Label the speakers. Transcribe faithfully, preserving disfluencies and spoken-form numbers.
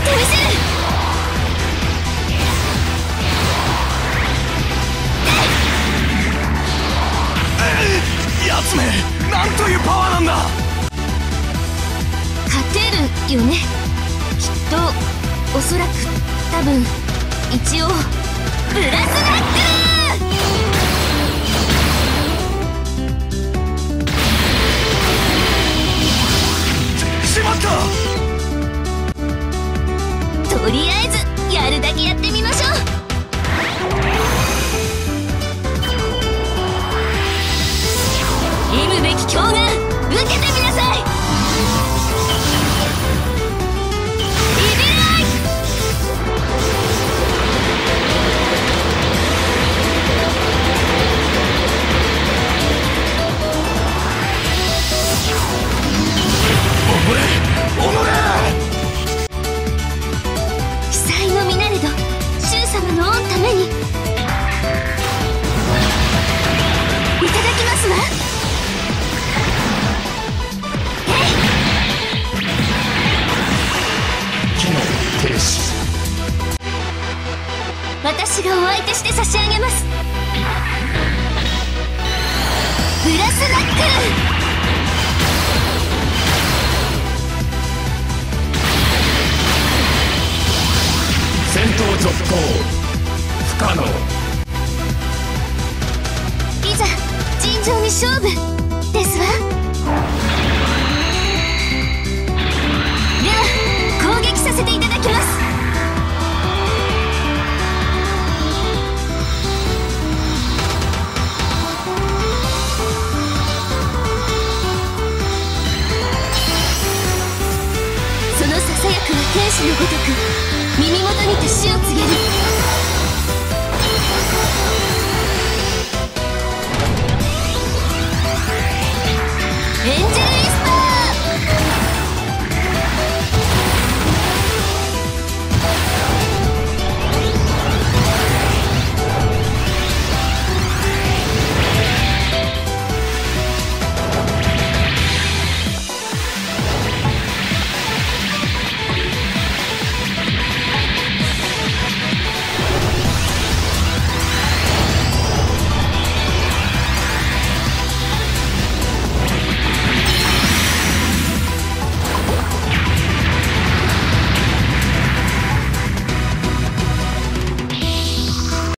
Speaker 1: ってみせる。
Speaker 2: やつめ、なんというパワーなんだ。
Speaker 1: 勝てるよね、きっと。おそらく多分一応ブラスナック。
Speaker 2: しまった。
Speaker 1: とりあえずやるだけやってみましょう。忌むべき強眼、受けてみなさい。ビビらい。
Speaker 2: おのれおのれ。
Speaker 1: 記載のみなれどシュウ様の御ためにいただきますわ。私がお相手して差し上げます。ブラスナック。
Speaker 2: 戦闘続行不可能。
Speaker 1: いざ尋常に勝負ですわ。では攻撃させていただきます。そのささやくは天使のごとく耳元にて死を告げる。エンジェル